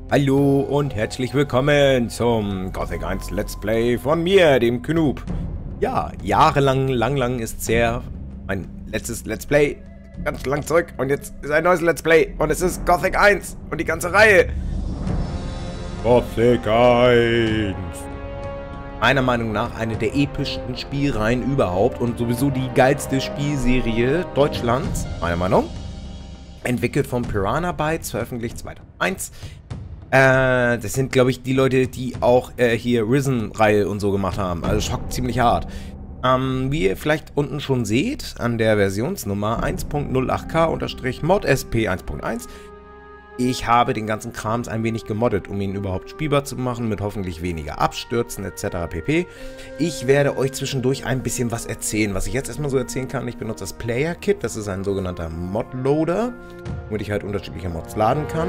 Hallo und herzlich willkommen zum Gothic 1 Let's Play von mir, dem Knub. Ja, jahrelang, lang ist sehr mein letztes Let's Play, ganz lang zurück, und jetzt ist ein neues Let's Play und es ist Gothic 1 und die ganze Reihe. Gothic 1. Meiner Meinung nach eine der epischsten Spielreihen überhaupt und sowieso die geilste Spielserie Deutschlands, meiner Meinung. Entwickelt von Piranha Bytes, veröffentlicht 2001. Das sind, glaube ich, die Leute, die auch hier Risen-Reihe und so gemacht haben. Also schockt ziemlich hart. Wie ihr vielleicht unten schon seht, an der Versionsnummer 1.08k-mod-sp 1.1. Ich habe den ganzen Krams ein wenig gemoddet, um ihn überhaupt spielbar zu machen, mit hoffentlich weniger Abstürzen etc. pp. Ich werde euch zwischendurch ein bisschen was erzählen. Was ich jetzt erstmal so erzählen kann, ich benutze das Player Kit. Das ist ein sogenannter Mod-Loader, womit ich halt unterschiedliche Mods laden kann.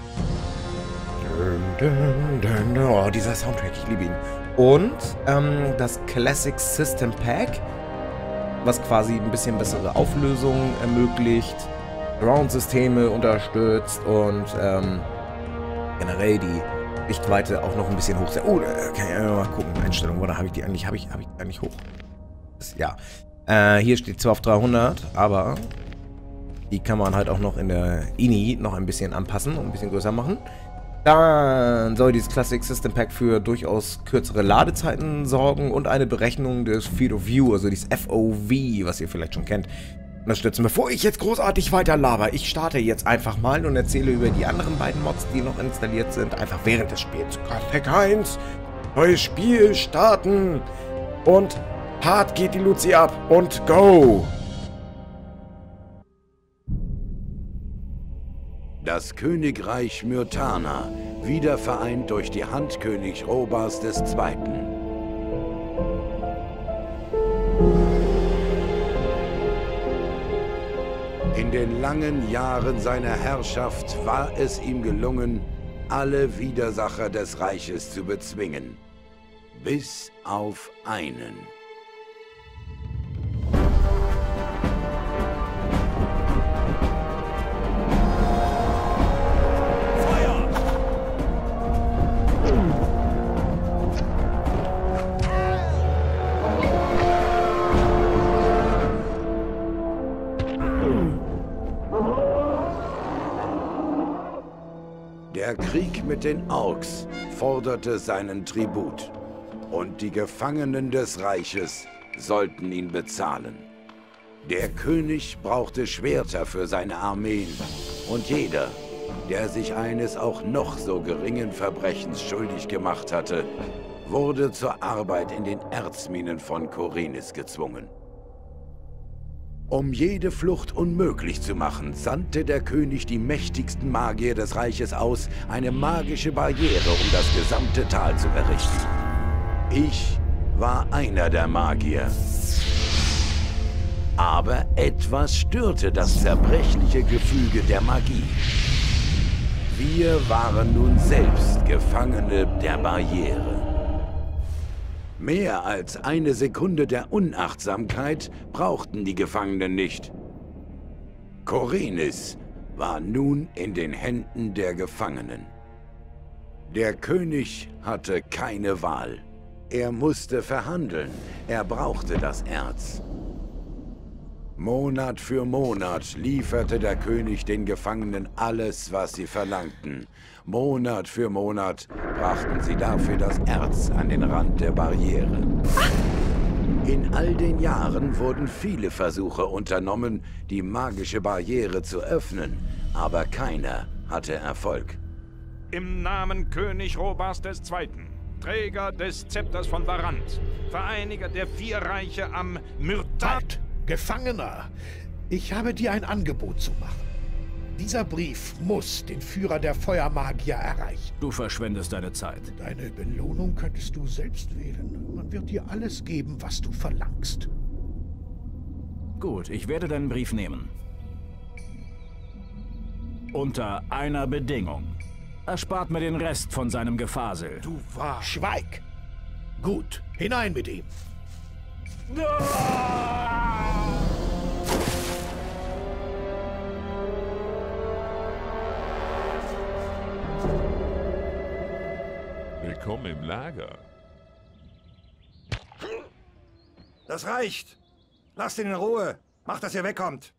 Oh, dieser Soundtrack, ich liebe ihn. Und das Classic System Pack, was quasi ein bisschen bessere Auflösungen ermöglicht, Surround-Systeme unterstützt und generell die Sichtweite auch noch ein bisschen hoch. Oh, kann ich mal gucken, Einstellungen, oder habe ich die eigentlich, habe ich die eigentlich hoch? Ja, hier steht zwar auf 300, aber die kann man halt auch noch in der INI noch ein bisschen anpassen und ein bisschen größer machen. Dann soll dieses Classic System Pack für durchaus kürzere Ladezeiten sorgen und eine Berechnung des Field of View, also dieses FOV, was ihr vielleicht schon kennt, unterstützen. Bevor ich jetzt großartig weiter laber, ich starte jetzt einfach mal und erzähle über die anderen beiden Mods, die noch installiert sind, einfach während des Spiels. Gothic 1, neues Spiel, starten und hart geht die Luzi ab und go! Das Königreich Myrtana, wiedervereint durch die Hand König Robas II. In den langen Jahren seiner Herrschaft war es ihm gelungen, alle Widersacher des Reiches zu bezwingen. Bis auf einen. Der Krieg mit den Orks forderte seinen Tribut und die Gefangenen des Reiches sollten ihn bezahlen. Der König brauchte Schwerter für seine Armeen und jeder, der sich eines auch noch so geringen Verbrechens schuldig gemacht hatte, wurde zur Arbeit in den Erzminen von Khorinis gezwungen. Um jede Flucht unmöglich zu machen, sandte der König die mächtigsten Magier des Reiches aus, eine magische Barriere, um das gesamte Tal zu errichten. Ich war einer der Magier. Aber etwas störte das zerbrechliche Gefüge der Magie. Wir waren nun selbst Gefangene der Barriere. Mehr als eine Sekunde der Unachtsamkeit brauchten die Gefangenen nicht. Khorinis war nun in den Händen der Gefangenen. Der König hatte keine Wahl. Er musste verhandeln. Er brauchte das Erz. Monat für Monat lieferte der König den Gefangenen alles, was sie verlangten. Monat für Monat brachten sie dafür das Erz an den Rand der Barriere. In all den Jahren wurden viele Versuche unternommen, die magische Barriere zu öffnen, aber keiner hatte Erfolg. Im Namen König Robas II., Träger des Zepters von Varant, Vereiniger der 4 Reiche am Myrtana... Halt, Gefangener! Ich habe dir ein Angebot zu machen. Dieser Brief muss den Führer der Feuermagier erreichen. Du verschwendest deine Zeit. Deine Belohnung könntest du selbst wählen. Man wird dir alles geben, was du verlangst. Gut, ich werde deinen Brief nehmen. Unter einer Bedingung. Erspart mir den Rest von seinem Gefasel. Du wahr. Schweig! Gut, hinein mit ihm. Willkommen im Lager. Das reicht. Lasst ihn in Ruhe. Macht, dass ihr wegkommt.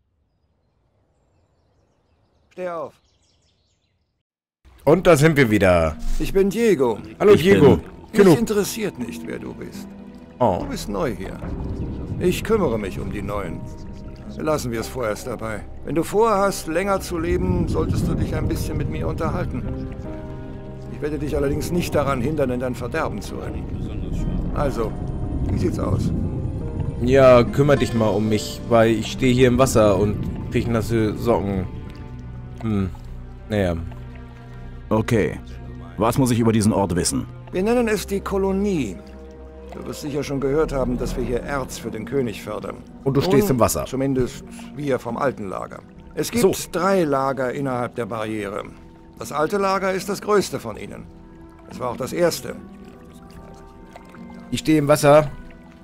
Steh auf. Und da sind wir wieder. Ich bin Diego. Hallo Diego. Mich interessiert nicht, wer du bist. Oh. Du bist neu hier. Ich kümmere mich um die Neuen. Lassen wir es vorerst dabei. Wenn du vorhast, länger zu leben, solltest du dich ein bisschen mit mir unterhalten. Ich werde dich allerdings nicht daran hindern, in dein Verderben zu rennen. Also, wie sieht's aus? Ja, kümmere dich mal um mich, weil ich stehe hier im Wasser und krieg nasse Socken. Naja. Okay. Was muss ich über diesen Ort wissen? Wir nennen es die Kolonie. Du wirst sicher schon gehört haben, dass wir hier Erz für den König fördern. Und du stehst im Wasser. Zumindest wir vom alten Lager. Es gibt 3 Lager innerhalb der Barriere. Das alte Lager ist das größte von ihnen. Es war auch das erste. Ich stehe im Wasser.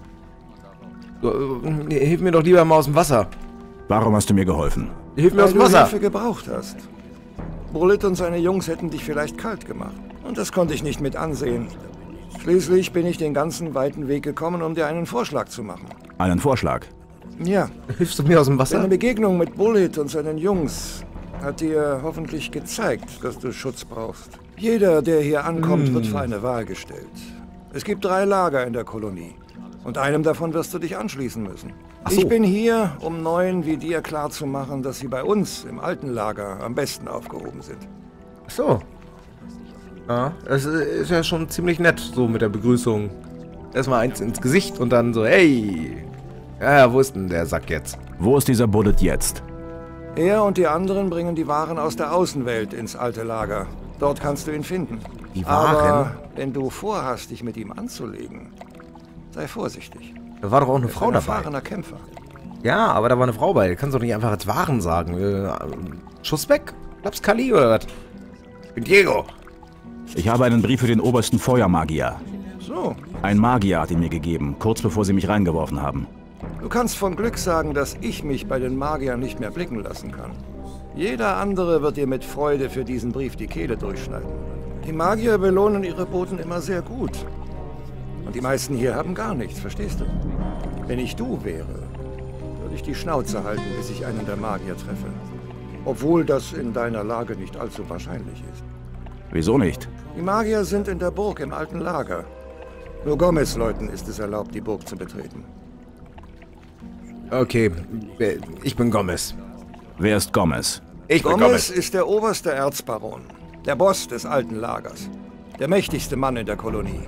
Hilf mir doch lieber mal aus dem Wasser. Warum hast du mir geholfen? Hilf mir aus dem Weil du Wasser. Hilfe gebraucht hast. Bullet und seine Jungs hätten dich vielleicht kalt gemacht. Und das konnte ich nicht mit ansehen. Schließlich bin ich den ganzen weiten Weg gekommen, um dir einen Vorschlag zu machen. Einen Vorschlag? Ja. Hilfst du mir aus dem Wasser? Deine Begegnung mit Bullet und seinen Jungs hat dir hoffentlich gezeigt, dass du Schutz brauchst. Jeder, der hier ankommt, wird vor eine Wahl gestellt. Es gibt 3 Lager in der Kolonie. Und einem davon wirst du dich anschließen müssen. Ach so. Ich bin hier, um Neuen wie dir klarzumachen, dass sie bei uns im alten Lager am besten aufgehoben sind. Ach so. Ja, es ist ja schon ziemlich nett, so mit der Begrüßung. Erstmal eins ins Gesicht und dann so, hey. Ja, wo ist denn der Sack jetzt? Wo ist dieser Bullet jetzt? Er und die anderen bringen die Waren aus der Außenwelt ins alte Lager. Dort kannst du ihn finden. Die Waren? Aber wenn du vorhast, dich mit ihm anzulegen, sei vorsichtig. Da war doch auch eine Er ist Frau ein dabei. erfahrener Kämpfer. Ja, aber da war eine Frau bei. Du kannst doch nicht einfach als Waren sagen. Schuss weg. Klaps Kali oder was? Ich bin Diego. Ich habe einen Brief für den obersten Feuermagier. So, Ein Magier hat ihn mir gegeben, kurz bevor sie mich reingeworfen haben. du kannst von Glück sagen, dass ich mich bei den Magiern nicht mehr blicken lassen kann. Jeder andere wird dir mit Freude für diesen Brief die Kehle durchschneiden. Die Magier belohnen ihre Boten immer sehr gut. Und die meisten hier haben gar nichts, verstehst du? Wenn ich du wäre, würde ich die Schnauze halten, bis ich einen der Magier treffe. Obwohl das in deiner Lage nicht allzu wahrscheinlich ist. Wieso nicht? Die Magier sind in der Burg im alten Lager. Nur Gomez-Leuten ist es erlaubt, die Burg zu betreten. Okay, ich bin Gomez. Wer ist Gomez? Ich bin Gomez Gomez. ist der oberste Erzbaron, der Boss des alten Lagers, der mächtigste Mann in der Kolonie.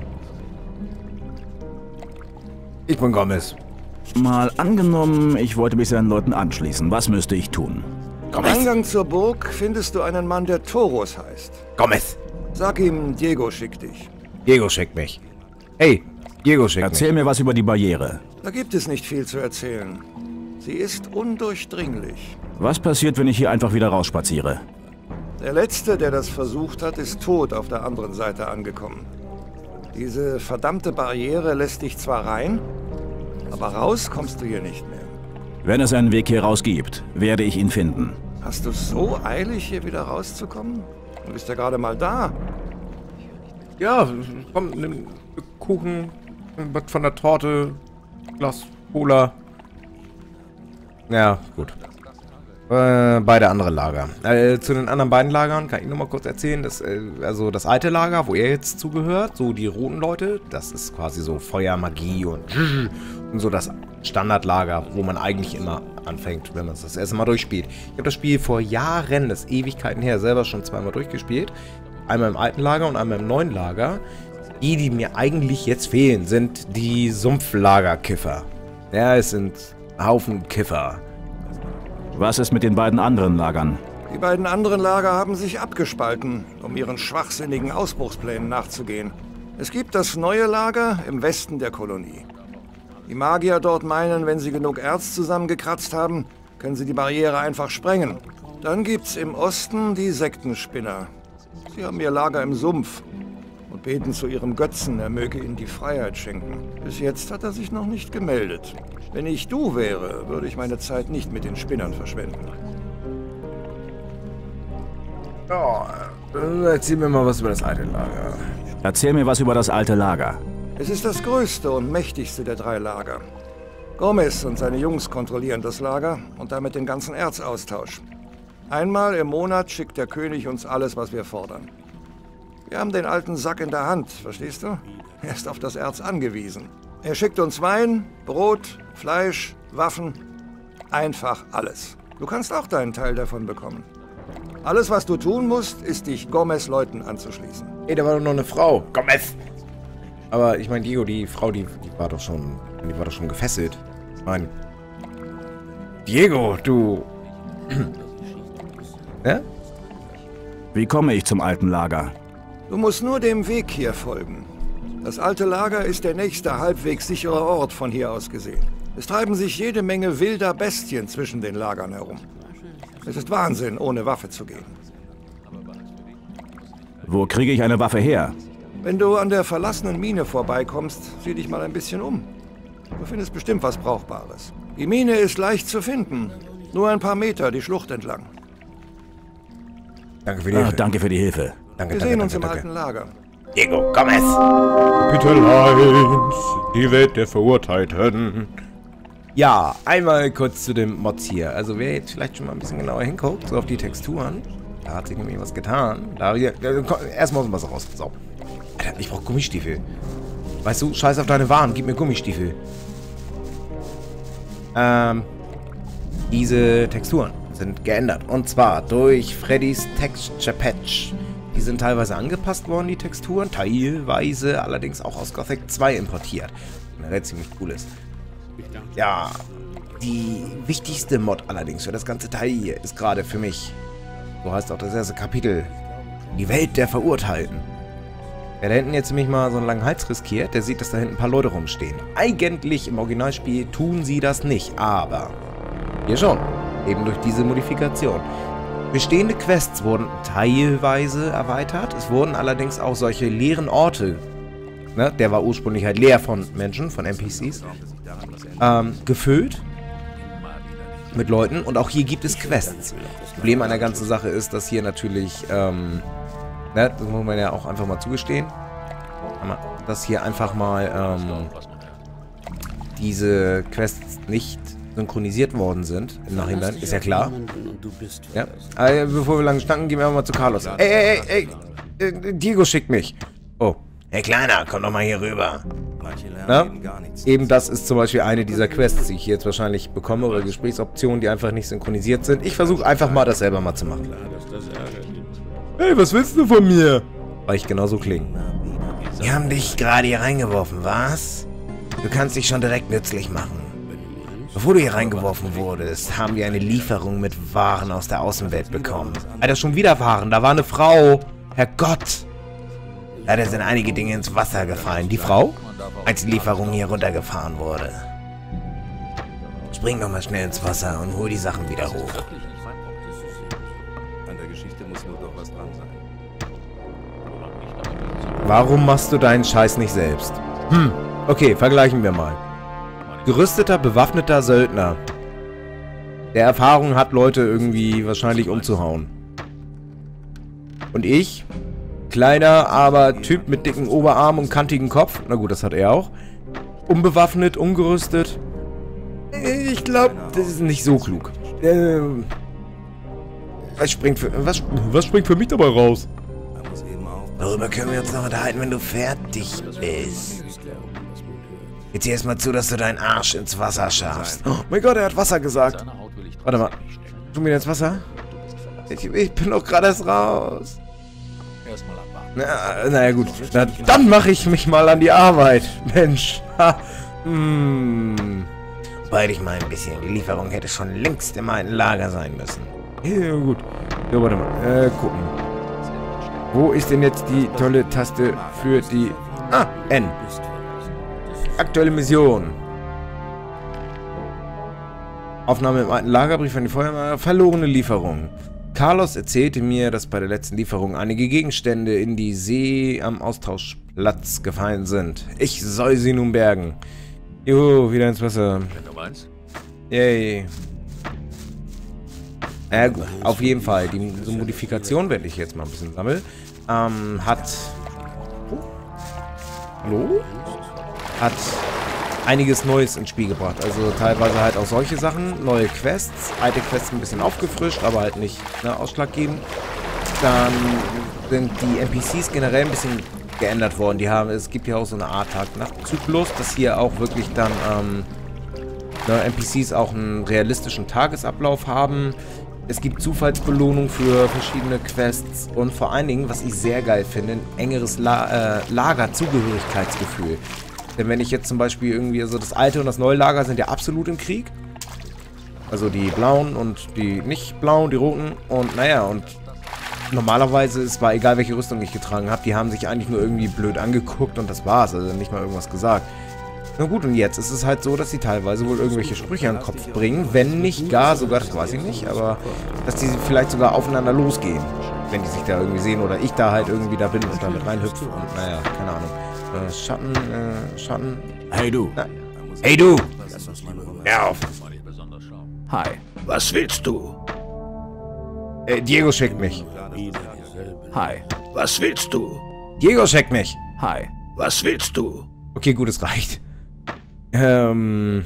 Ich bin Gomez. Mal angenommen, ich wollte mich seinen Leuten anschließen. Was müsste ich tun? Am Eingang zur Burg findest du einen Mann, der Toros heißt. Gomez. Sag ihm, Diego schickt dich. Diego schickt mich. Hey, Diego schickt Erzähl mir was über die Barriere. Da gibt es nicht viel zu erzählen. Sie ist undurchdringlich. Was passiert, wenn ich hier einfach wieder rausspaziere? Der Letzte, der das versucht hat, ist tot auf der anderen Seite angekommen. Diese verdammte Barriere lässt dich zwar rein, aber raus kommst du hier nicht mehr. Wenn es einen Weg hier raus gibt, werde ich ihn finden. Hast du so eilig, hier wieder rauszukommen? Du bist ja gerade mal da. mich. Ja, komm, nimm Kuchen, was von der Torte, Glas Cola. Ja, gut. Beide andere Lager. Zu den anderen beiden Lagern kann ich nur mal kurz erzählen, dass, also das alte Lager, wo er jetzt zugehört, so die roten Leute, das ist quasi so Feuer, Magie und so das Standardlager, wo man eigentlich immer anfängt, wenn man es das erste Mal durchspielt. Ich habe das Spiel vor Jahren, das ist Ewigkeiten her, selber schon zweimal durchgespielt. Einmal im alten Lager und einmal im neuen Lager. Die mir eigentlich jetzt fehlen, sind die Sumpflagerkiffer. Ja, es sind Haufen Kiffer. Was ist mit den beiden anderen Lagern? Die beiden anderen Lager haben sich abgespalten, um ihren schwachsinnigen Ausbruchsplänen nachzugehen. Es gibt das neue Lager im Westen der Kolonie. Die Magier dort meinen, wenn sie genug Erz zusammengekratzt haben, können sie die Barriere einfach sprengen. Dann gibt's im Osten die Sektenspinner. Sie haben ihr Lager im Sumpf und beten zu ihrem Götzen, er möge ihnen die Freiheit schenken. Bis jetzt hat er sich noch nicht gemeldet. Wenn ich du wäre, würde ich meine Zeit nicht mit den Spinnern verschwenden. Ja, erzähl mir mal was über das alte Lager. Erzähl mir was über das alte Lager. Es ist das größte und mächtigste der 3 Lager. Gomez und seine Jungs kontrollieren das Lager und damit den ganzen Erzaustausch. Einmal im Monat schickt der König uns alles, was wir fordern. Wir haben den alten Sack in der Hand, verstehst du? Er ist auf das Erz angewiesen. Er schickt uns Wein, Brot, Fleisch, Waffen. Einfach alles. Du kannst auch deinen Teil davon bekommen. Alles, was du tun musst, ist dich Gomez-Leuten anzuschließen. Ey, da war doch noch eine Frau. Gomez! Aber ich meine, Diego, die Frau, die war doch schon gefesselt. Ich meine, Diego, du... Ja? Wie komme ich zum alten Lager? Du musst nur dem Weg hier folgen. Das alte Lager ist der nächste halbwegs sichere Ort von hier aus gesehen. Es treiben sich jede Menge wilder Bestien zwischen den Lagern herum. Es ist Wahnsinn, ohne Waffe zu gehen. Wo kriege ich eine Waffe her? Wenn du an der verlassenen Mine vorbeikommst, sieh dich mal ein bisschen um. Du findest bestimmt was Brauchbares. Die Mine ist leicht zu finden. Nur ein paar Meter die Schlucht entlang. Danke für die Hilfe. Danke für die Hilfe. Danke, Wir sehen uns im alten Lager. Diego, Gomez! Kapitel 1, die Welt der Verurteilten. Ja, einmal kurz zu den Mods hier. Also wer jetzt vielleicht schon mal ein bisschen genauer hinguckt, so auf die Texturen, da hat sich nämlich was getan. Erstmal aus dem Wasser raus. So. Alter, ich brauch Gummistiefel. Weißt du, scheiß auf deine Waren, gib mir Gummistiefel. Diese Texturen sind geändert. Und zwar durch Freddy's Texture Patch. Die sind teilweise angepasst worden, die Texturen. Teilweise allerdings auch aus Gothic 2 importiert. Generell ziemlich cool ist. Ja, die wichtigste Mod allerdings für das ganze Teil hier ist gerade für mich, so heißt auch das erste Kapitel, die Welt der Verurteilten. Wer da hinten jetzt nämlich mal so einen langen Hals riskiert, der sieht, dass da hinten ein paar Leute rumstehen. Eigentlich im Originalspiel tun sie das nicht, aber hier schon, eben durch diese Modifikation. Bestehende Quests wurden teilweise erweitert, es wurden allerdings auch solche leeren Orte, ne, der war ursprünglich halt leer von Menschen, von NPCs, gefüllt mit Leuten und auch hier gibt es Quests. Das Problem an der ganzen Sache ist, dass hier natürlich, ne, das muss man ja auch einfach mal zugestehen, dass hier einfach mal diese Quests nicht synchronisiert worden sind im Nachhinein, ist ja klar. Ja. Aber bevor wir lange schnacken, gehen wir mal zu Carlos. Ey, Diego schickt mich. Oh. Hey Kleiner, komm doch mal hier rüber. Na? Eben das ist zum Beispiel eine dieser Quests, die ich hier jetzt wahrscheinlich bekomme, oder Gesprächsoptionen, die einfach nicht synchronisiert sind. Ich versuche einfach mal, das selber mal zu machen. Hey, was willst du von mir? Weil ich genauso klinge. Die haben dich gerade hier reingeworfen, was? Du kannst dich schon direkt nützlich machen. Bevor du hier reingeworfen wurdest, haben wir eine Lieferung mit Waren aus der Außenwelt bekommen. Alter, schon wieder Waren, da war eine Frau. Herrgott. Leider sind einige Dinge ins Wasser gefallen. Die Frau? Als die Lieferung hier runtergefahren wurde. Spring doch mal schnell ins Wasser und hol die Sachen wieder hoch. Warum machst du deinen Scheiß nicht selbst? Okay, vergleichen wir mal. Gerüsteter, bewaffneter Söldner. Der Erfahrung hat, Leute irgendwie wahrscheinlich umzuhauen. Und ich? Kleiner, aber Typ mit dicken Oberarm und kantigen Kopf. Na gut, das hat er auch. Unbewaffnet, ungerüstet. Ich glaube, das ist nicht so klug. Was springt für mich dabei raus? Darüber können wir uns noch unterhalten, wenn du fertig bist. Jetzt sieh erstmal zu, dass du deinen Arsch ins Wasser schaffst. Oh mein Gott, er hat Wasser gesagt. Warte mal. Tu mir ins Wasser? Ich bin doch gerade erst raus. Naja gut. Na, dann mache ich mich mal an die Arbeit. Mensch. Beide ich mal ein bisschen. Die Lieferung hätte schon längst im alten Lager sein müssen. Ja, gut. Ja, warte mal. Gucken. Wo ist denn jetzt die tolle Taste für die... N. Aktuelle Mission. Aufnahme im alten Lagerbrief an die Feuerwehr. Verlorene Lieferung. Carlos erzählte mir, dass bei der letzten Lieferung einige Gegenstände in die See am Austauschplatz gefallen sind. Ich soll sie nun bergen. Juhu, wieder ins Wasser. Yay. Gut, auf jeden Fall. Diese Modifikation werde ich jetzt mal ein bisschen sammeln. Hat einiges Neues ins Spiel gebracht. Also teilweise halt auch solche Sachen, neue Quests, alte Quests ein bisschen aufgefrischt, aber halt nicht ausschlaggebend. Dann sind die NPCs generell ein bisschen geändert worden. Es gibt ja auch so eine Art Tag-Nacht-Zyklus, dass hier auch wirklich dann NPCs auch einen realistischen Tagesablauf haben. Es gibt Zufallsbelohnungen für verschiedene Quests und vor allen Dingen, was ich sehr geil finde, ein engeres Lagerzugehörigkeitsgefühl. Denn wenn ich jetzt zum Beispiel irgendwie, also das alte und das neue Lager sind ja absolut im Krieg. Also die blauen und die nicht blauen, die roten. Und naja, und normalerweise, es war egal, welche Rüstung ich getragen habe, die haben sich eigentlich nur irgendwie blöd angeguckt und das war's. Also nicht mal irgendwas gesagt. Na gut, und jetzt ist es halt so, dass sie teilweise wohl irgendwelche Sprüche an den Kopf bringen, wenn nicht gar sogar, das weiß ich nicht, aber dass die vielleicht sogar aufeinander losgehen, wenn die sich da irgendwie sehen oder ich da halt irgendwie da bin und damit reinhüpfe und naja, keine Ahnung. Schatten. Hey du. Na, hey du! Hör auf! Hi. Was willst du? Diego schickt mich. Hi. Was willst du? Diego schickt mich. Hi. Was willst du? Okay, gut, es reicht. Will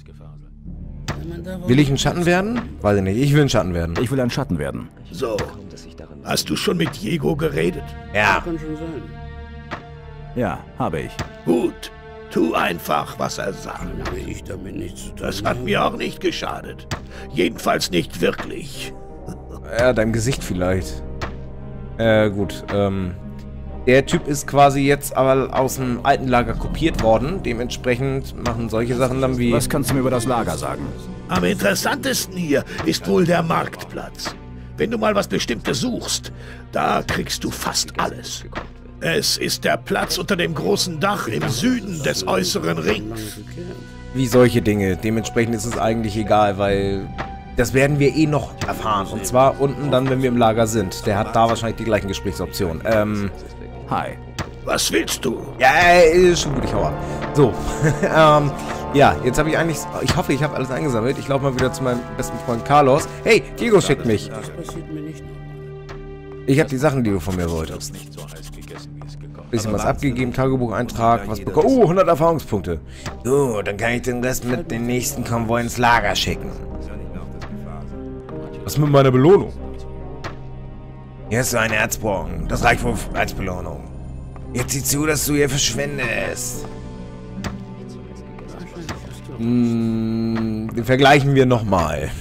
ich ein Schatten werden? Weiß ich nicht. Ich will ein Schatten werden. Ich will ein Schatten werden. So. Hast du schon mit Diego geredet? Ja. Ja, habe ich. Gut. Tu einfach, was er sagt. Das hat mir auch nicht geschadet. Jedenfalls nicht wirklich. Ja, deinem Gesicht vielleicht. Gut, der Typ ist quasi jetzt aber aus dem alten Lager kopiert worden. Dementsprechend machen solche Sachen dann wie... Was kannst du mir über das Lager sagen? Am interessantesten hier ist wohl der Marktplatz. Wenn du mal was Bestimmtes suchst, da kriegst du fast alles. Es ist der Platz unter dem großen Dach im Süden des äußeren Rings. Wie solche Dinge. Dementsprechend ist es eigentlich egal, weil... Das werden wir eh noch erfahren. Und zwar unten dann, wenn wir im Lager sind. Der hat da wahrscheinlich die gleichen Gesprächsoptionen. Hi. Was willst du? Ja, ist schon gut, ich hau ab. So, ja, jetzt habe ich eigentlich... Ich hoffe, ich habe alles eingesammelt. Ich laufe mal wieder zu meinem besten Freund Carlos. Hey, Diego schickt mich. Ich habe die Sachen, die du von mir wolltest. Bisschen was abgegeben, Tagebucheintrag, was bekommen. Oh, 100 Erfahrungspunkte. So, dann kann ich den Rest mit dem nächsten Konvoi ins Lager schicken. Was mit meiner Belohnung? Hier ist so ein Erzbrocken. Das reicht wohl als Belohnung. Jetzt sieh zu, dass du hier verschwindest. Den vergleichen wir nochmal.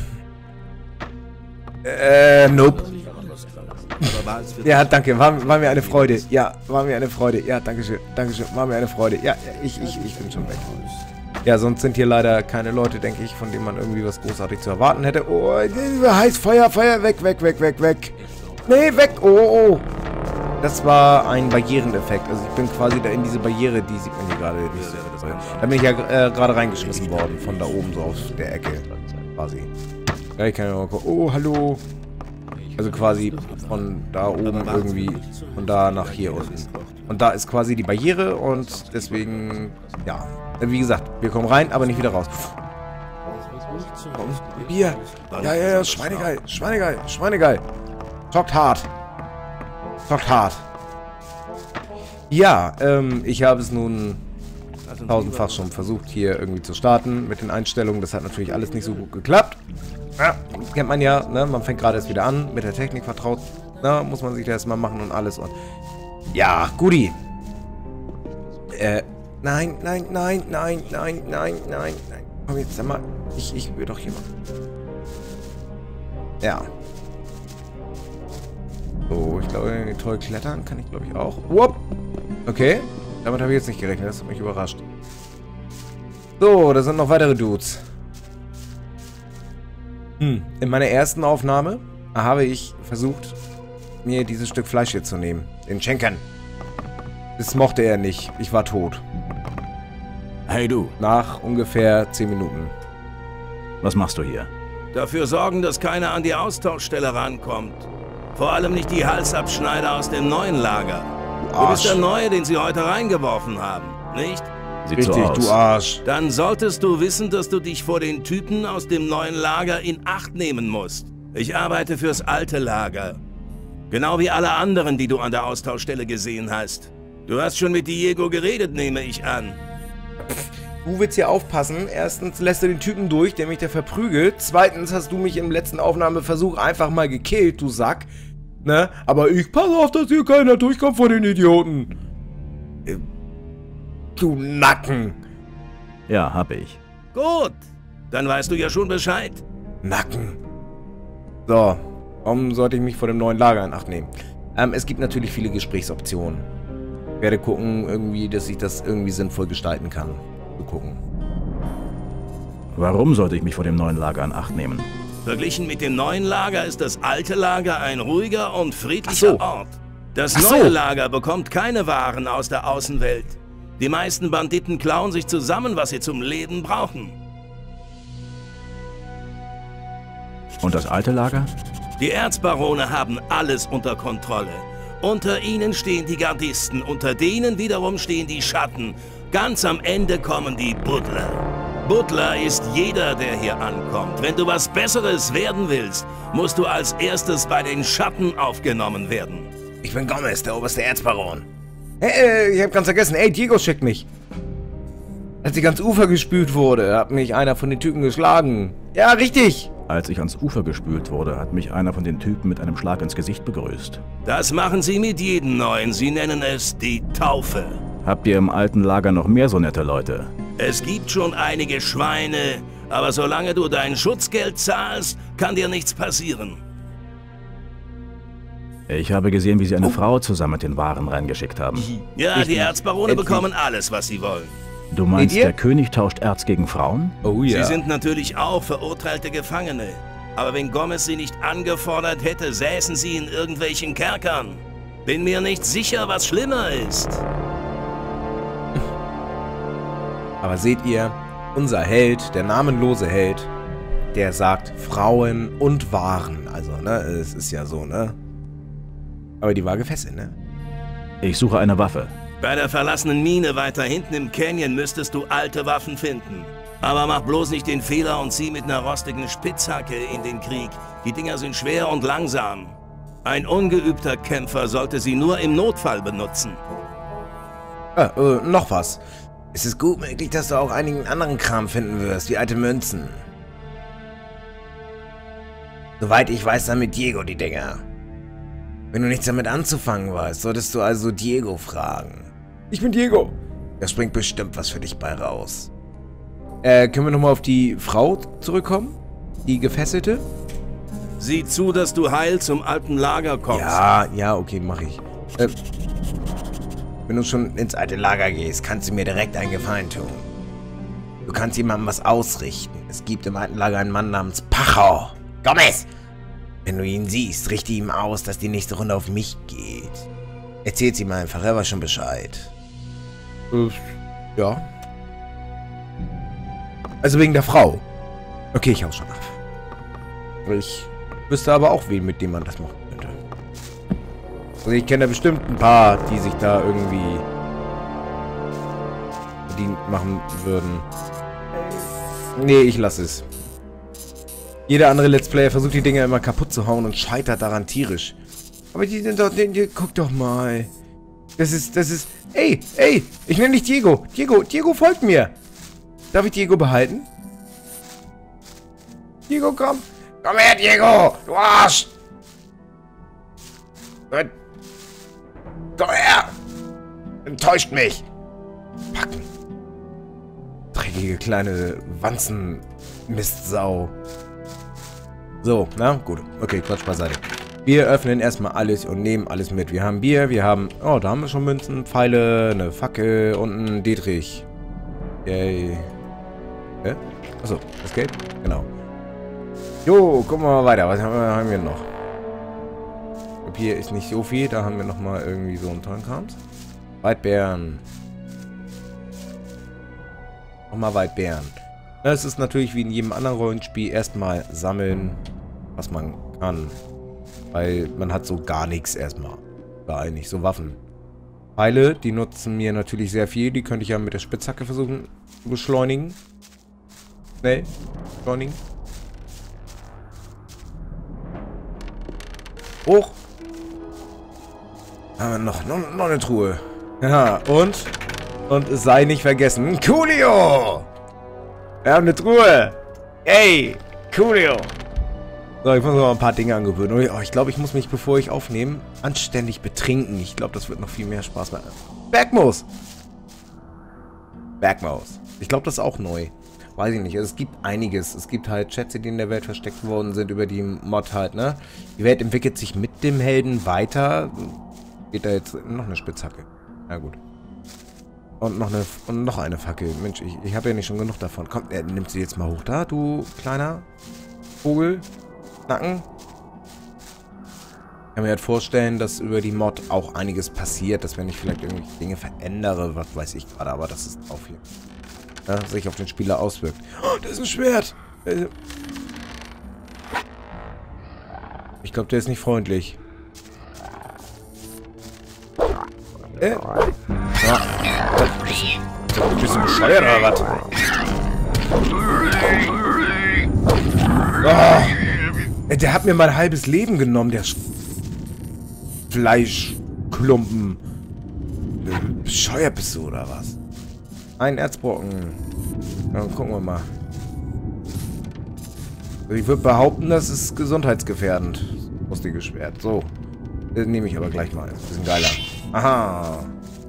Nope. Ja, danke. War mir eine Freude. Ja, war mir eine Freude. Ja, danke schön. Dankeschön. War mir eine Freude. Ja, ich bin schon weg. Ja, sonst sind hier leider keine Leute, denke ich, von denen man irgendwie was großartig zu erwarten hätte. Oh, heiß, Feuer, weg. Nee, weg. Oh. Das war ein Barriereneffekt. Also ich bin quasi da in diese Barriere, die sieht man hier gerade nicht so. Da bin ich ja gerade reingeschmissen worden, von da oben so aus der Ecke. Quasi. Ja, ich kann ja mal gucken. Oh, hallo. Also quasi von da oben irgendwie, von da nach hier unten. Und da ist quasi die Barriere und deswegen, ja. Wie gesagt, wir kommen rein, aber nicht wieder raus. Bier. Ja, Schweinegeil. Zockt hart. Ja, ich habe es nun tausendfach schon versucht, hier irgendwie zu starten mit den Einstellungen. Das hat natürlich alles nicht so gut geklappt. Ja, kennt man ja, ne? Man fängt gerade erst wieder an, mit der Technik vertraut. Na, muss man sich da erstmal machen und alles. Und ja, Guti. Nein. Komm jetzt, sag mal. Ich will doch hier machen. Ja. So, ich glaube, toll klettern kann ich, glaube ich, auch. Whoop. Okay. Damit habe ich jetzt nicht gerechnet. Das hat mich überrascht. So, da sind noch weitere Dudes. In meiner ersten Aufnahme habe ich versucht, mir dieses Stück Fleisch hier zu nehmen. Den Schenken. Das mochte er nicht. Ich war tot. Hey du. Nach ungefähr 10 Minuten. Was machst du hier? Dafür sorgen, dass keiner an die Austauschstelle rankommt. Vor allem nicht die Halsabschneider aus dem neuen Lager. Du bist der Neue, den sie heute reingeworfen haben, nicht? Sieht Richtig, so aus. du Arsch. Dann solltest du wissen, dass du dich vor den Typen aus dem neuen Lager in Acht nehmen musst. Ich arbeite fürs alte Lager. Genau wie alle anderen, die du an der Austauschstelle gesehen hast. Du hast schon mit Diego geredet, nehme ich an. Du willst hier aufpassen. Erstens lässt du den Typen durch, der mich da verprügelt. Zweitens hast du mich im letzten Aufnahmeversuch einfach mal gekillt, du Sack. Ne? Aber ich passe auf, dass hier keiner durchkommt von den Idioten. Du Nacken. Ja, hab ich. Gut, dann weißt du ja schon Bescheid. Nacken. So, warum sollte ich mich vor dem neuen Lager in Acht nehmen? Es gibt natürlich viele Gesprächsoptionen. Ich werde gucken, irgendwie, dass ich das irgendwie sinnvoll gestalten kann. Zu gucken. Warum sollte ich mich vor dem neuen Lager in Acht nehmen? Verglichen mit dem neuen Lager ist das alte Lager ein ruhiger und friedlicher Ort. Das Ach so. neue Lager bekommt keine Waren aus der Außenwelt. Die meisten Banditen klauen sich zusammen, was sie zum Leben brauchen. Und das alte Lager? Die Erzbarone haben alles unter Kontrolle. Unter ihnen stehen die Gardisten, unter denen wiederum stehen die Schatten. Ganz am Ende kommen die Buddler. Buddler ist jeder, der hier ankommt. Wenn du was Besseres werden willst, musst du als erstes bei den Schatten aufgenommen werden. Ich bin Gomez, der oberste Erzbaron. Hey, ich hab ganz vergessen. Ey, Diego schickt mich. Als ich ans Ufer gespült wurde, hat mich einer von den Typen geschlagen. Ja, richtig. Als ich ans Ufer gespült wurde, hat mich einer von den Typen mit einem Schlag ins Gesicht begrüßt. Das machen sie mit jedem Neuen. Sie nennen es die Taufe. Habt ihr im alten Lager noch mehr so nette Leute? Es gibt schon einige Schweine, aber solange du dein Schutzgeld zahlst, kann dir nichts passieren. Ich habe gesehen, wie sie eine Frau zusammen mit den Waren reingeschickt haben. Ja, die Erzbarone bekommen alles, was sie wollen. Du meinst, der König tauscht Erz gegen Frauen? Oh ja. Sie sind natürlich auch verurteilte Gefangene. Aber wenn Gomez sie nicht angefordert hätte, säßen sie in irgendwelchen Kerkern. Bin mir nicht sicher, was schlimmer ist. Aber seht ihr, unser Held, der namenlose Held, der sagt Frauen und Waren. Also, ne, es ist ja so, ne? Aber die war gefesselt, ne? Ich suche eine Waffe. Bei der verlassenen Mine weiter hinten im Canyon müsstest du alte Waffen finden. Aber mach bloß nicht den Fehler und zieh mit einer rostigen Spitzhacke in den Krieg. Die Dinger sind schwer und langsam. Ein ungeübter Kämpfer sollte sie nur im Notfall benutzen. Noch was. Es ist gut möglich, dass du auch einigen anderen Kram finden wirst, wie alte Münzen. Soweit ich weiß, damit Diego die Dinger. Wenn du nichts damit anzufangen weißt, solltest du also Diego fragen. Ich bin Diego. Da springt bestimmt was für dich bei raus. Können wir nochmal auf die Frau zurückkommen? Die Gefesselte? Sieh zu, dass du heil zum alten Lager kommst. Ja, okay, mach ich. Wenn du schon ins alte Lager gehst, kannst du mir direkt einen Gefallen tun. Du kannst jemandem was ausrichten. Es gibt im alten Lager einen Mann namens Pacho. Gomez! Wenn du ihn siehst, richte ihm aus, dass die nächste Runde auf mich geht. Erzähl's ihm einfach, er weiß schon Bescheid. Ja. Also wegen der Frau. Okay, ich hau schon ab. Ich wüsste aber auch wen, mit dem man das machen könnte. Also ich kenne da bestimmt ein paar, die sich da irgendwie verdient machen würden. Nee, ich lasse es. Jeder andere Let's Player versucht die Dinger immer kaputt zu hauen und scheitert daran tierisch. Aber die sind doch... Guck doch mal. Das ist... Ey, ich nenne dich Diego. Diego folgt mir. Darf ich Diego behalten? Diego, komm. Komm her, Diego. Du Arsch. Komm her. Enttäuscht mich. Packen. Dreckige kleine Wanzenmistsau. So, na gut. Okay, Quatsch beiseite. Wir öffnen erstmal alles und nehmen alles mit. Wir haben Bier, wir haben... Oh, da haben wir schon Münzen, Pfeile, eine Fackel und einen Dietrich. Yay. Hä? Achso, das Geld? Genau. Jo, gucken wir mal weiter. Was haben wir noch? Hier ist nicht so viel. Da haben wir nochmal irgendwie so einen tollen Krams. Waldbeeren. Nochmal Waldbeeren. Es ist natürlich wie in jedem anderen Rollenspiel erstmal sammeln, was man kann. Weil man hat so gar nichts erstmal. War eigentlich so Waffen. Pfeile, die nutzen mir natürlich sehr viel. Die könnte ich ja mit der Spitzhacke versuchen zu beschleunigen. Schnell. Beschleunigen. Hoch. Haben wir noch eine Truhe. Ja, und es sei nicht vergessen. Coolio! Wir haben eine Truhe. Ey, Coolio. So, ich muss noch mal ein paar Dinge angewöhnen. Oh, ich glaube, ich muss mich, bevor ich aufnehme, anständig betrinken. Ich glaube, das wird noch viel mehr Spaß machen. Bergmoos! Bergmoos. Ich glaube, das ist auch neu. Weiß ich nicht. Also, es gibt einiges. Es gibt halt Schätze, die in der Welt versteckt worden sind über die Mod halt, ne? Die Welt entwickelt sich mit dem Helden weiter. Geht da jetzt noch eine Spitzhacke. Na gut. Und noch eine Fackel. Mensch, ich habe ja nicht schon genug davon. Komm, nimmt sie jetzt mal hoch da, du kleiner Vogel. Nacken. Ich kann mir halt vorstellen, dass über die Mod auch einiges passiert, dass wenn ich vielleicht irgendwelche Dinge verändere, was weiß ich gerade, aber das ist drauf hier. Ja, sich auf den Spieler auswirkt. Oh, das ist ein Schwert! Ich glaube, der ist nicht freundlich. Ja. Bist du bescheuert oder was? Oh, der hat mir mein halbes Leben genommen, der Fleischklumpen. Bescheuert bist du oder was? Ein Erzbrocken. Dann gucken wir mal. Ich würde behaupten, das ist gesundheitsgefährdend. Das lustige Schwert. So. Das nehme ich aber gleich mal. Das ist ein bisschen geiler. Aha.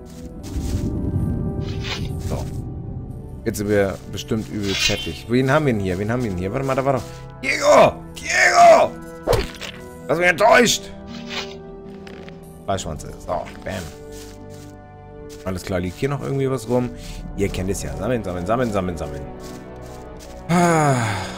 So. Jetzt sind wir bestimmt übel fertig. Wen haben wir denn hier? Warte mal, da war doch... Diego! Diego! Lass mich enttäuscht! Fleischschwanze. So, bam. Alles klar, liegt hier noch irgendwie was rum? Ihr kennt es ja. Sammeln. Ah.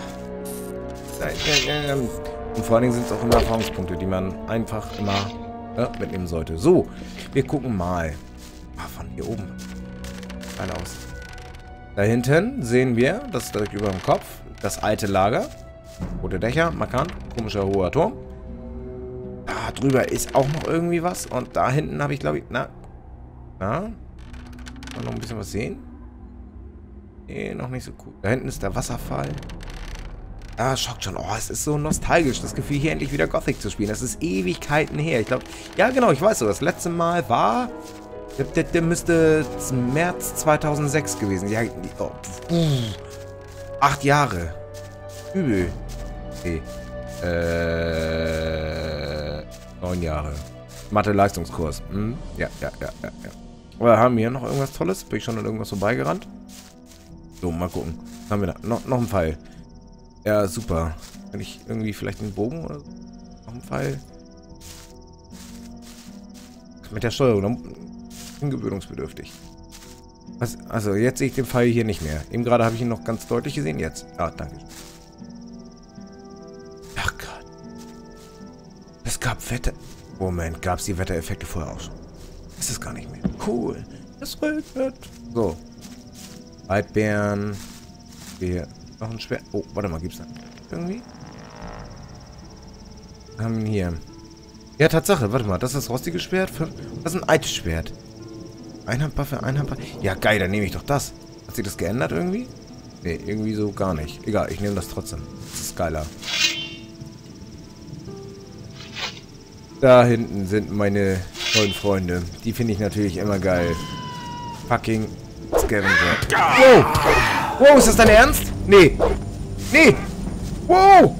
Und vor allen Dingen sind es auch immer Erfahrungspunkte, die man einfach immer mitnehmen sollte. So, wir gucken mal. Von hier oben. Geil aus. Da hinten sehen wir, das ist direkt über dem Kopf, das alte Lager. Rote Dächer, markant, komischer hoher Turm. Da drüber ist auch noch irgendwie was. Und da hinten habe ich, glaube ich, kann man noch ein bisschen was sehen? Nee, noch nicht so cool. Da hinten ist der Wasserfall. Ah, schockt schon. Oh, es ist so nostalgisch, das Gefühl, hier endlich wieder Gothic zu spielen. Das ist Ewigkeiten her. Ich glaube, ja genau, ich weiß so, das letzte Mal war... Der müsste März 2006 gewesen. Ja, 8 Jahre. Übel. Okay. 9 Jahre. Mathe-Leistungskurs. Hm? Ja. Oder haben wir hier noch irgendwas Tolles? Bin ich schon an irgendwas vorbeigerannt? So, mal gucken. Was haben wir da? Noch ein Pfeil. Ja, super. Kann ich irgendwie vielleicht einen Bogen oder so? Noch ein Pfeil? Mit der Steuerung. Gewöhnungsbedürftig. Also, jetzt sehe ich den Pfeil hier nicht mehr. Eben gerade habe ich ihn noch ganz deutlich gesehen. Jetzt. Ah, danke. Ach Gott. Es gab Wetter... Moment, gab es die Wettereffekte vorher auch schon? Ist es gar nicht mehr. Cool. Es regnet. So. Waldbeeren. Hier. Noch ein Schwert. Oh, warte mal, gibt's da irgendwie? Was haben wir hier? Ja, Tatsache. Warte mal, das ist das rostige Schwert. Das ist ein altes Schwert. Einhandwaffe. Ja, geil, dann nehme ich doch das. Hat sich das geändert irgendwie? Nee, irgendwie so gar nicht. Egal, ich nehme das trotzdem. Das ist geiler. Da hinten sind meine tollen Freunde. Die finde ich natürlich immer geil. Fucking Scavenger. Wow! Wow, ist das dein Ernst? Nee. Wow!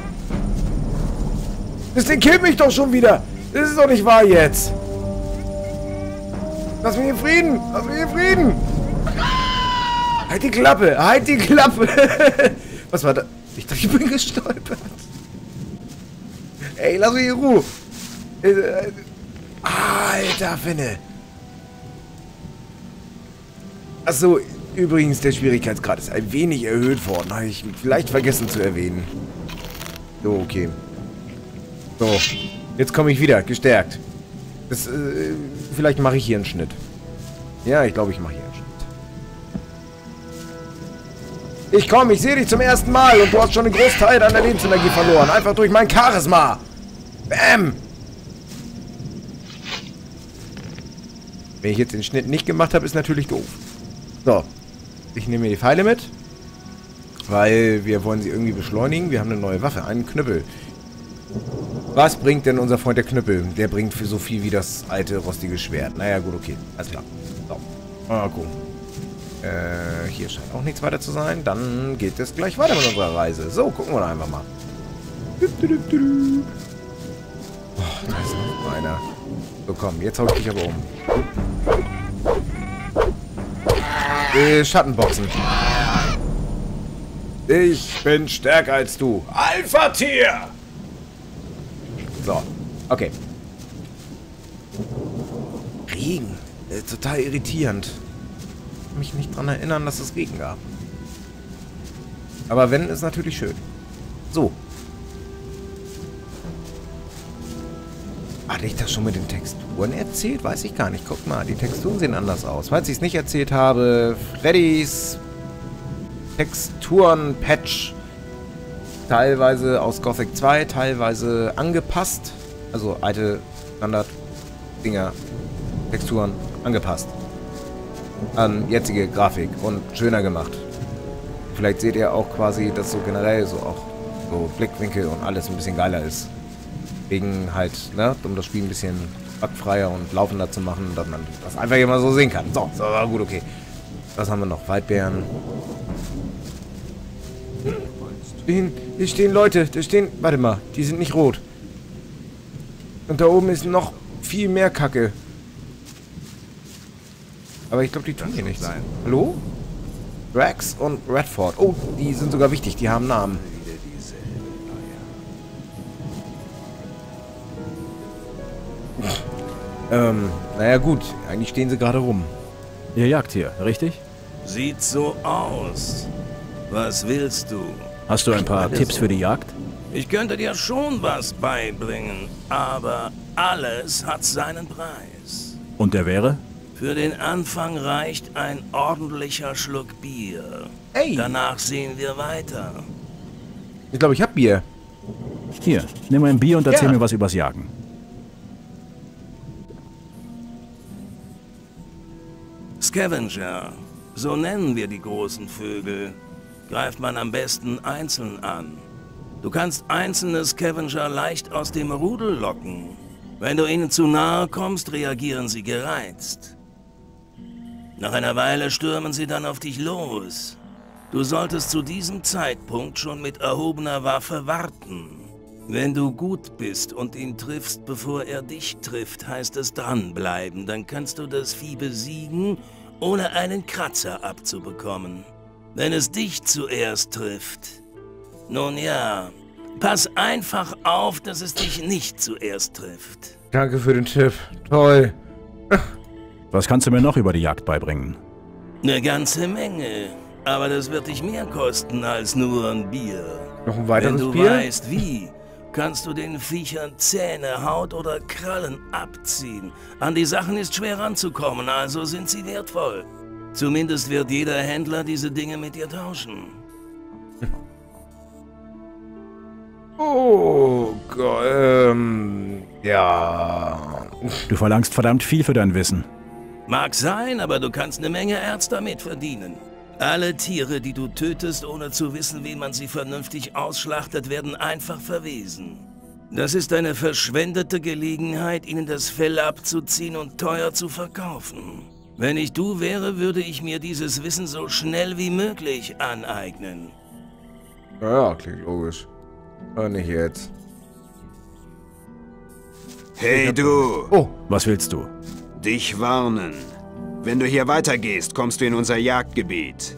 Das Ding killt mich doch schon wieder. Das ist doch nicht wahr jetzt. Lass mich in Frieden. Halt die Klappe. Was war das? Ich dachte, ich bin gestolpert. Ey, lass mich in Ruhe. Alter Finne. Achso, übrigens, der Schwierigkeitsgrad ist ein wenig erhöht worden. Habe ich vielleicht vergessen zu erwähnen. So, okay. So, jetzt komme ich wieder, gestärkt. Das, vielleicht mache ich hier einen Schnitt. Ja, ich glaube, ich mache hier einen Schnitt. Ich sehe dich zum ersten Mal und du hast schon einen Großteil deiner Lebensenergie verloren. Einfach durch mein Charisma. Bam! Wenn ich jetzt den Schnitt nicht gemacht habe, ist natürlich doof. So. Ich nehme mir die Pfeile mit. Weil wir wollen sie irgendwie beschleunigen. Wir haben eine neue Waffe, einen Knüppel. Was bringt denn unser Freund der Knüppel? Der bringt für so viel wie das alte rostige Schwert. Naja, gut, okay. Alles klar. So. Mal gucken. Hier scheint auch nichts weiter zu sein. Dann geht es gleich weiter mit unserer Reise. So, gucken wir doch einfach mal. Oh, da ist noch einer. So, komm, jetzt hau ich dich aber um. Schattenboxen. Ich bin stärker als du. Alpha-Tier! So, okay. Regen. Total irritierend. Ich kann mich nicht daran erinnern, dass es Regen gab. Aber wenn, ist natürlich schön. So. Hatte ich das schon mit den Texturen erzählt? Weiß ich gar nicht. Guck mal, die Texturen sehen anders aus. Falls ich es nicht erzählt habe, Freddys Texturen-Patch. Teilweise aus Gothic 2, teilweise angepasst. Also alte Standard-Dinger, Texturen angepasst. An jetzige Grafik und schöner gemacht. Vielleicht seht ihr auch quasi, dass so generell so auch so Blickwinkel und alles ein bisschen geiler ist. Wegen halt, ne, um das Spiel ein bisschen bugfreier und laufender zu machen, dass man das einfach immer so sehen kann. So, gut, okay. Was haben wir noch? Waldbeeren. Hier stehen Leute, warte mal, die sind nicht rot. Und da oben ist noch viel mehr Kacke. Aber ich glaube, die tun hier nichts. Hallo? Drax und Redford. Oh, die sind sogar wichtig, die haben Namen. Naja gut, eigentlich stehen sie gerade rum. Ihr jagt hier, richtig? Sieht so aus. Was willst du? Hast du ein paar Tipps für die Jagd? Ich könnte dir schon was beibringen, aber alles hat seinen Preis. Und der wäre? Für den Anfang reicht ein ordentlicher Schluck Bier. Ey. Danach sehen wir weiter. Ich glaube, ich habe Bier. Hier, nimm ein Bier und erzähl Ja. mir was übers Jagen. Scavenger, so nennen wir die großen Vögel, greift man am besten einzeln an. Du kannst einzelne Scavenger leicht aus dem Rudel locken. Wenn du ihnen zu nahe kommst, reagieren sie gereizt. Nach einer Weile stürmen sie dann auf dich los. Du solltest zu diesem Zeitpunkt schon mit erhobener Waffe warten. Wenn du gut bist und ihn triffst, bevor er dich trifft, heißt es dranbleiben. Dann kannst du das Vieh besiegen, ohne einen Kratzer abzubekommen. Wenn es dich zuerst trifft, nun ja, pass einfach auf, dass es dich nicht zuerst trifft. Danke für den Tipp. Toll. Was kannst du mir noch über die Jagd beibringen? Eine ganze Menge, aber das wird dich mehr kosten als nur ein Bier. Noch ein weiteres Wenn du Bier? weißt wie, kannst du den Viechern Zähne, Haut oder Krallen abziehen. An die Sachen ist schwer ranzukommen, also sind sie wertvoll. Zumindest wird jeder Händler diese Dinge mit dir tauschen. Oh Gott, ja. Du verlangst verdammt viel für dein Wissen. Mag sein, aber du kannst eine Menge Erz damit verdienen. Alle Tiere, die du tötest, ohne zu wissen, wie man sie vernünftig ausschlachtet, werden einfach verwesen. Das ist eine verschwendete Gelegenheit, ihnen das Fell abzuziehen und teuer zu verkaufen. Wenn ich du wäre, würde ich mir dieses Wissen so schnell wie möglich aneignen. Ja, klingt logisch. Aber nicht jetzt. Hey du! Oh, Was willst du? Dich warnen. Wenn du hier weitergehst, kommst du in unser Jagdgebiet.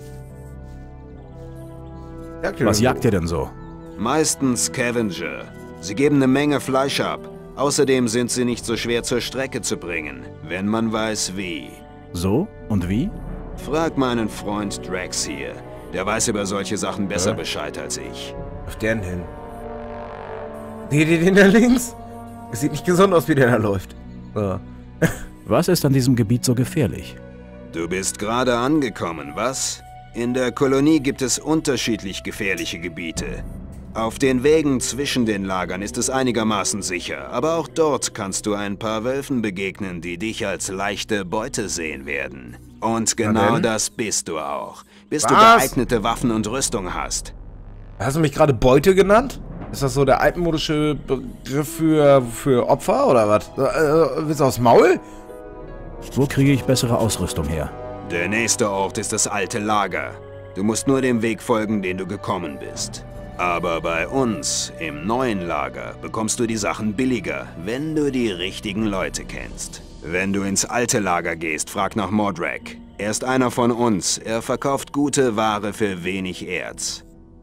Was jagt ihr denn so? Meistens Scavenger. Sie geben eine Menge Fleisch ab. Außerdem sind sie nicht so schwer zur Strecke zu bringen, wenn man weiß wie. So? Und wie? Frag meinen Freund Drax hier. Der weiß über solche Sachen besser Bescheid als ich. auf den hin. Seht ihr den da links? Es sieht nicht gesund aus, wie der da läuft. So. Was ist an diesem Gebiet so gefährlich? Du bist gerade angekommen, was? In der Kolonie gibt es unterschiedlich gefährliche Gebiete. Auf den Wegen zwischen den Lagern ist es einigermaßen sicher, aber auch dort kannst du ein paar Wölfen begegnen, die dich als leichte Beute sehen werden. Und genau das bist du auch, bis du geeignete Waffen und Rüstung hast. Hast du mich gerade Beute genannt? Ist das so der altmodische Begriff für Opfer oder was? Willst du aufs Maul? Wo kriege ich bessere Ausrüstung her? Der nächste Ort ist das alte Lager. Du musst nur dem Weg folgen, den du gekommen bist. Aber bei uns, im neuen Lager, bekommst du die Sachen billiger, wenn du die richtigen Leute kennst. Wenn du ins alte Lager gehst, frag nach Mordrak. Er ist einer von uns. Er verkauft gute Ware für wenig Erz.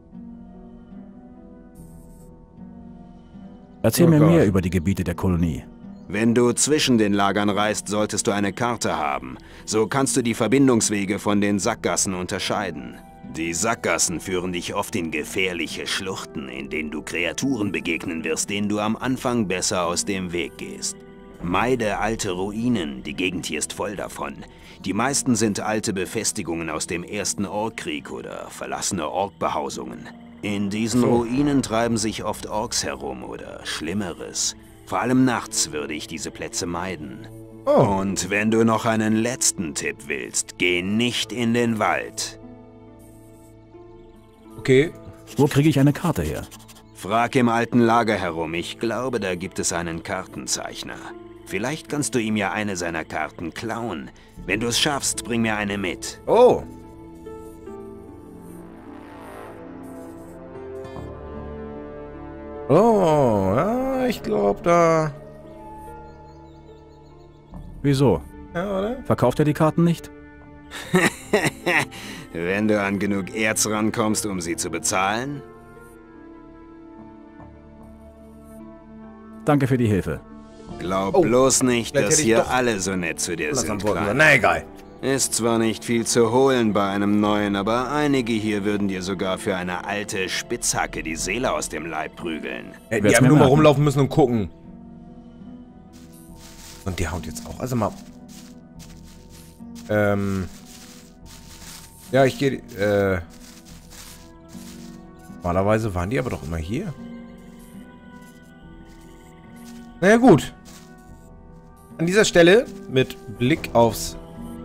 Erzähl mir mehr über die Gebiete der Kolonie. Wenn du zwischen den Lagern reist, solltest du eine Karte haben. So kannst du die Verbindungswege von den Sackgassen unterscheiden. Die Sackgassen führen dich oft in gefährliche Schluchten, in denen du Kreaturen begegnen wirst, denen du am Anfang besser aus dem Weg gehst. Meide alte Ruinen, die Gegend hier ist voll davon. Die meisten sind alte Befestigungen aus dem Ersten Orkkrieg oder verlassene Orkbehausungen. In diesen Ruinen treiben sich oft Orks herum oder Schlimmeres. Vor allem nachts würde ich diese Plätze meiden. Und wenn du noch einen letzten Tipp willst, geh nicht in den Wald. Okay. Wo kriege ich eine Karte her? Frag im alten Lager herum. Ich glaube, da gibt es einen Kartenzeichner. Vielleicht kannst du ihm ja eine seiner Karten klauen. Wenn du es schaffst, bring mir eine mit. Oh. Oh, ja, ich glaube da... Wieso? Ja, oder? Verkauft er die Karten nicht? Wenn du an genug Erz rankommst, um sie zu bezahlen? Danke für die Hilfe. Glaub bloß nicht, dass hier doch alle so nett zu dir sind, Kleiner. Na egal. Ist zwar nicht viel zu holen bei einem neuen, aber einige hier würden dir sogar für eine alte Spitzhacke die Seele aus dem Leib prügeln. Die haben nur mal rumlaufen müssen und gucken. Und der haut jetzt auch. Also mal... Ja, ich gehe... Normalerweise waren die aber doch immer hier. Naja, gut. An dieser Stelle, mit Blick aufs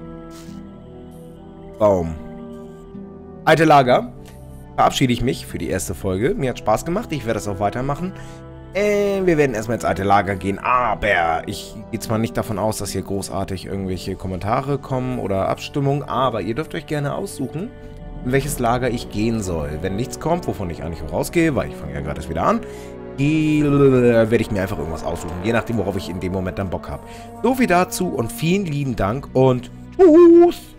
Baum. Alte Lager. Verabschiede ich mich für die erste Folge. Mir hat Spaß gemacht. Ich werde das auch weitermachen. Wir werden erstmal ins alte Lager gehen. Aber ich gehe zwar nicht davon aus, dass hier großartig irgendwelche Kommentare kommen oder Abstimmungen. Aber ihr dürft euch gerne aussuchen, in welches Lager ich gehen soll. Wenn nichts kommt, wovon ich eigentlich auch rausgehe, weil ich fange ja gerade erst wieder an, werde ich mir einfach irgendwas aussuchen. Je nachdem, worauf ich in dem Moment dann Bock habe. So viel dazu und vielen lieben Dank und tschüss.